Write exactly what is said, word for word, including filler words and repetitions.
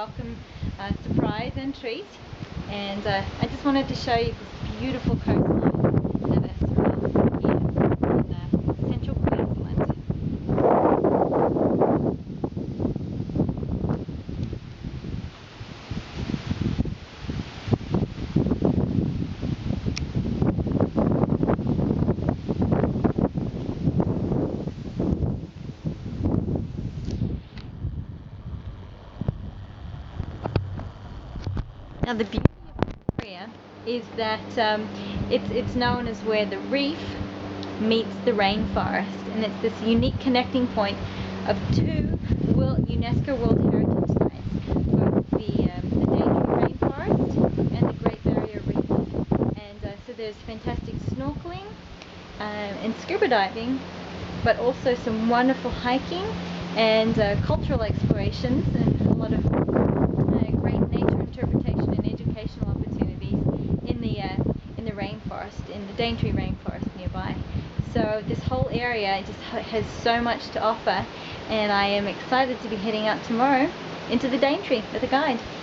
welcome uh, surprise and treat. And uh, I just wanted to show you this beautiful coastline that uh, surrounds me here in uh, central Queensland. Now the beauty of this area is that um, it's, it's known as where the reef meets the rainforest, and it's this unique connecting point of two world, UNESCO World Heritage Sites, both the, um, the Daintree Rainforest and the Great Barrier Reef. And uh, so there's fantastic snorkeling um, and scuba diving, but also some wonderful hiking and uh, cultural explorations and a lot of uh, great nature interpretation and educational opportunities in the uh, in the rainforest, in the Daintree Rainforest nearby. So this whole area just has so much to offer, and I am excited to be heading out tomorrow into the Daintree with a guide.